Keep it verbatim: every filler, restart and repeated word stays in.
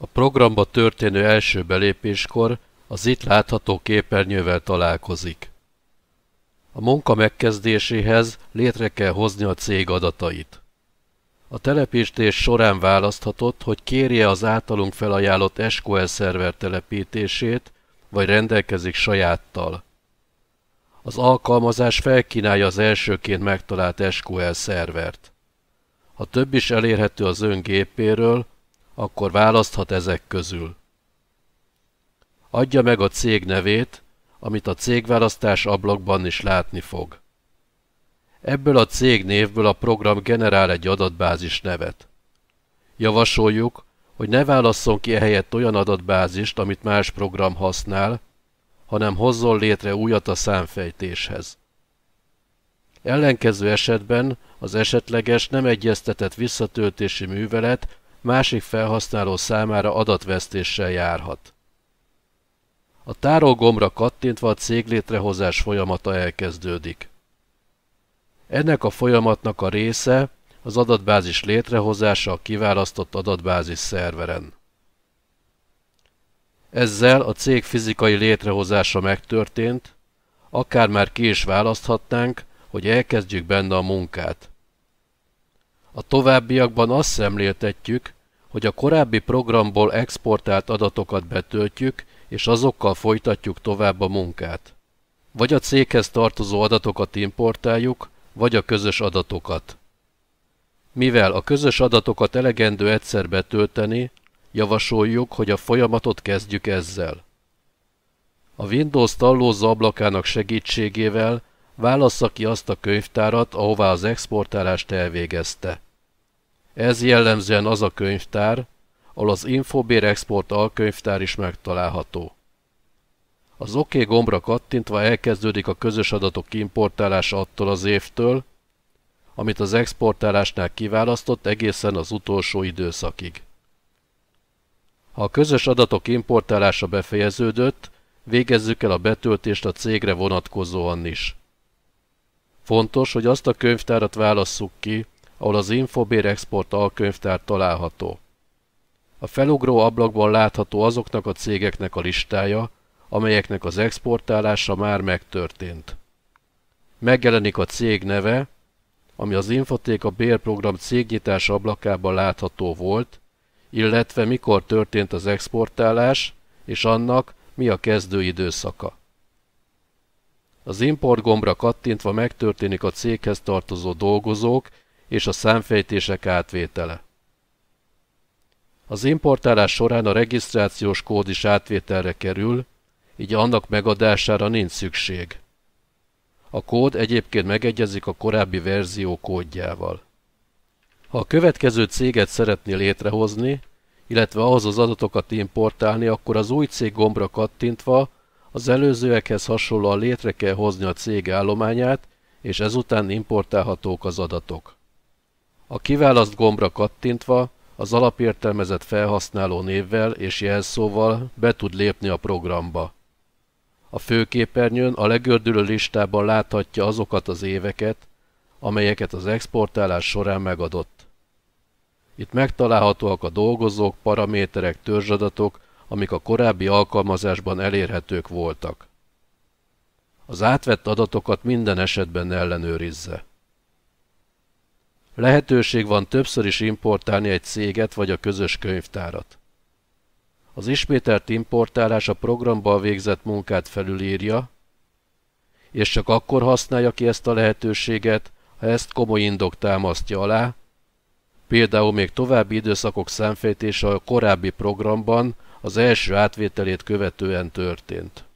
A programba történő első belépéskor az itt látható képernyővel találkozik. A munka megkezdéséhez létre kell hozni a cég adatait. A telepítés során választhatott, hogy kérje az általunk felajánlott es kú el szerver telepítését, vagy rendelkezik sajáttal. Az alkalmazás felkínálja az elsőként megtalált es kú el szervert. Ha több is elérhető az ön gépéről, akkor választhat ezek közül. Adja meg a cég nevét, amit a cégválasztás ablakban is látni fog. Ebből a cég névből a program generál egy adatbázis nevet. Javasoljuk, hogy ne válasszon ki ehelyett olyan adatbázist, amit más program használ, hanem hozzon létre újat a számfejtéshez. Ellenkező esetben az esetleges nem egyeztetett visszatöltési művelet másik felhasználó számára adatvesztéssel járhat. A tárol gombra kattintva a cég létrehozás folyamata elkezdődik. Ennek a folyamatnak a része az adatbázis létrehozása a kiválasztott adatbázis szerveren. Ezzel a cég fizikai létrehozása megtörtént, akár már ki is választhatnánk, hogy elkezdjük benne a munkát. A továbbiakban azt szemléltetjük, hogy a korábbi programból exportált adatokat betöltjük, és azokkal folytatjuk tovább a munkát. Vagy a céghez tartozó adatokat importáljuk, vagy a közös adatokat. Mivel a közös adatokat elegendő egyszer betölteni, javasoljuk, hogy a folyamatot kezdjük ezzel. A Windows tallózó ablakának segítségével válassza ki azt a könyvtárat, ahová az exportálást elvégezte. Ez jellemzően az a könyvtár, ahol az Infobér Export alkönyvtár is megtalálható. Az OK gombra kattintva elkezdődik a közös adatok importálása attól az évtől, amit az exportálásnál kiválasztott egészen az utolsó időszakig. Ha a közös adatok importálása befejeződött, végezzük el a betöltést a cégre vonatkozóan is. Fontos, hogy azt a könyvtárat válasszuk ki, ahol az Infobér Export alkönyvtár található. A felugró ablakban látható azoknak a cégeknek a listája, amelyeknek az exportálása már megtörtént. Megjelenik a cég neve, ami az Infotéka bérprogram cégnyitás ablakában látható volt, illetve mikor történt az exportálás, és annak mi a kezdő időszaka. Az import gombra kattintva megtörténik a céghez tartozó dolgozók és a számfejtések átvétele. Az importálás során a regisztrációs kód is átvételre kerül, így annak megadására nincs szükség. A kód egyébként megegyezik a korábbi verzió kódjával. Ha a következő céget szeretné létrehozni, illetve ahhoz az adatokat importálni, akkor az új cég gombra kattintva az előzőekhez hasonlóan létre kell hozni a cég állományát, és ezután importálhatók az adatok. A kiválaszt gombra kattintva az alapértelmezett felhasználó névvel és jelszóval be tud lépni a programba. A főképernyőn a legördülő listában láthatja azokat az éveket, amelyeket az exportálás során megadott. Itt megtalálhatóak a dolgozók, paraméterek, törzsadatok, amik a korábbi alkalmazásban elérhetők voltak. Az átvett adatokat minden esetben ellenőrizze. Lehetőség van többször is importálni egy céget vagy a közös könyvtárat. Az ismételt importálás a programban végzett munkát felülírja, és csak akkor használja ki ezt a lehetőséget, ha ezt komoly indok támasztja alá, például még további időszakok számfejtése a korábbi programban az első átvételét követően történt.